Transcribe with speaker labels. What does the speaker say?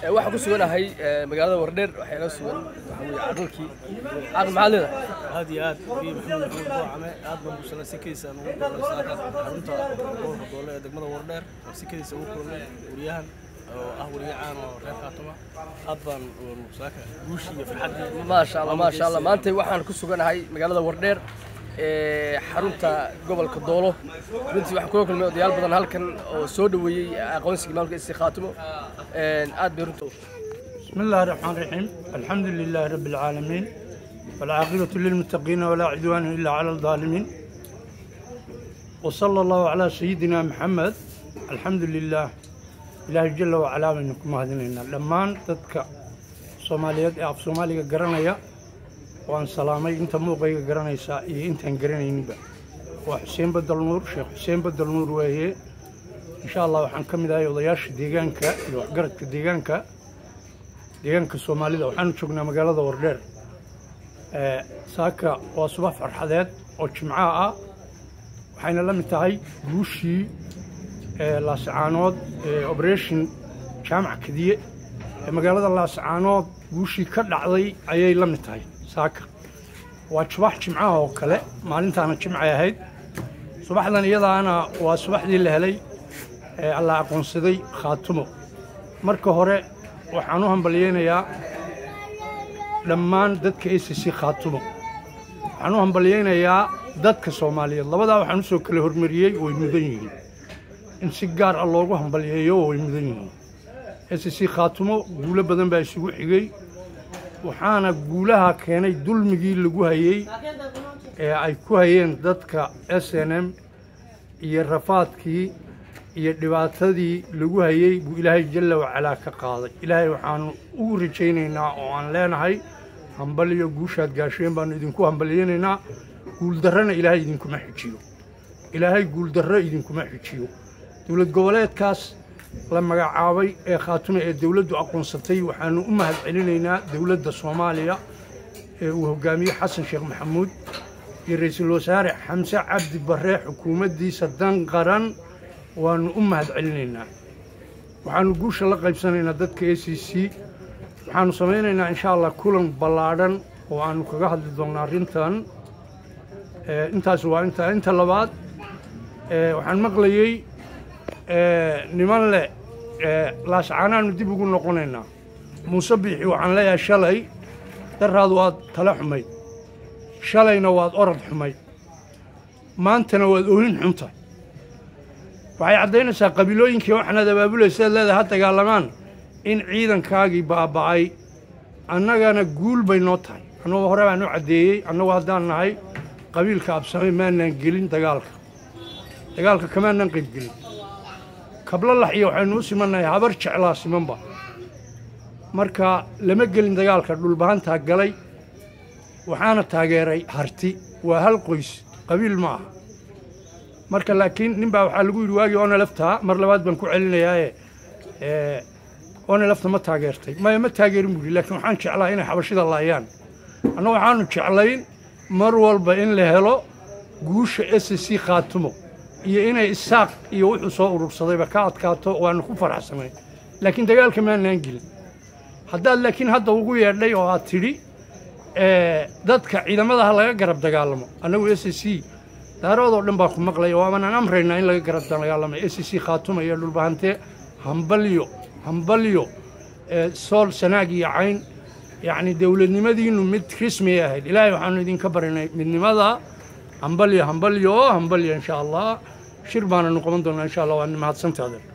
Speaker 1: waxaan ku suganahay magaalada Wardheer waxay la sugan waxa weeye aqalkii aqal maxalida
Speaker 2: aad iyo aad fi maxamed buucame aad baan ku shalay sikaysa ugu qoraysaa xarunta gobolka degmada Wardheer sikaysa ugu qornay wariyahan oo ah wariye caan oo reer Khaatuma aad baan saaka guushi iyo farxadii
Speaker 1: ma sha Allah maanta waxaan ku suganahay magaalada Wardheer xarunta gobolka Doolo runtii waxaan kula kulmay odayaal badan halkan oo soo dhaweeyay aqoonsiga maamulka isii Khaatimo aad bay runtii
Speaker 3: بسم الله الرحمن الرحيم الحمد لله رب العالمين والعاقبة للمتقين ولا عدوان إلا على الظالمين وصلى الله على سيدنا محمد الحمد لله إله جل وعلا منكم هذين لما تذكى صوماليات أف صوماليا قرنيا وان سلامي انت موقعي قرنيسا انت قرنيني با وحسين بدل نور شيخ حسين بدل نور وهي إن شاء الله وحن كم ذا يضياش ديجانك وقرت ديجانك Soomaalida waxaan joognaa magaalada Wardheer saaka waa subax farxadeed oo jimcaha ah waxayna la mid tahay guushii Laascaanood operation jaamac kadiye magaalada Laascaanood guushii ka dhacday ayay la mid tahay saaka waa subax jimcaha oo kale maalintaana jimcay ahayd subaxdan iyadaana waa subaxdii la helay Allah aqoonsaday Khaatimo marka hore waxaan u hambaliyeynayaa dhammaan dadka ACC Khaatimo waxaan u hambaliyeynayaa dadka Soomaaliyeed labada waxaan u soo kala hormariyay way mudan yihiin in si gaar ah loogu hambaliyeeyo way mudan yihiin ACC Khaatimo guulo badan baa isugu xigay waxaana guulaha keenay dulmigii lagu hayay ee ay ku hayeen dadka SNM iyo rafaadkii iyo dhibaatadii lagu hayay buu Ilaahay jalla wa ala ka qaaday Ilaahay waxaan ugu rajaynaynaa oo aan leenahay hambaliyo guushaad gaasheen baan idinku hambaliyeenaynaa guul darrana Ilaahay idinku ma xijiyo Ilaahay guul darro idinku ma xijiyo dawlad goboleedkaas la magacaabay ee Khaatimo ee dawladdu aqoonsatay waxaan u mahad celinaynaa dawladda Soomaaliya ee uu hogaamiyo Xasan Sheekh Maxamuud iyo ra'iisul wasaare Xamse Cabdi Barre xukuumaddiisa dan qaran وأن أمهد علينا وحنو جوش الله قيبسنا ضد KCC وحنو سمينا إن شاء الله كلهم بلادن وأنو كجهد ضمن رنتان أنت سوا أنت لبعض وحن مقلي نمان له لاش عنا ندي بقول نقولنا مصبح وحن لا شلي ترى هذا طلع حمي شلي نواد أرض حمي ما أنت نواد أهين حمته waxay cadeynaysaa qabiilooyinkii waxna dabaabulaysa leedahay hadda gaalamaan in ciidankaagii baaba'ay annagana guul bay noo tahay annagu hore baan u cadeeyay annagu haddaan nahay qabiilka absamay maanaan gelin dagaalka kamaanaan qayb gelin kabla lax iyo waxaynu u simanahay habar jeclaa simanba marka lama gelin dagaalka dhulbahantaa galay waxaana taageeray harti waa hal qoys qabiil ma aha marka laakiin nin baa waxa lagu yiri waagi oo lafta mar labaad baan ku celinayaa oo lafta ma taageertay ma taageerin buu laakiin waxaan jeclaa inay xabashida laayaan annagu waxaan jeclayn mar walba in la helo guusha SCC Khaatimo iyo inay isaaq iyo wuxuu soo urursadayba ka adkaato waan ku faraxsanay laakiin dagaalka ma aanan gelin laakiin hadda ugu yeedhay oo aad tiri dadka ciidamada laga garab dagaalamo annagu SCC daarood oo dhan baa ku maqlay oo aan amrayna in laga garab dagaalamo SCC Khaatimo iyo dhulbahante hambaliyo sool sanaag iyo cayn yani dawladnimadiinu mid rasmi ah Ilaahay waxaan idinka barinay midnimada hambaliyo insha Allah shir baan noqon doonaa insha Allah waan mahadsantahay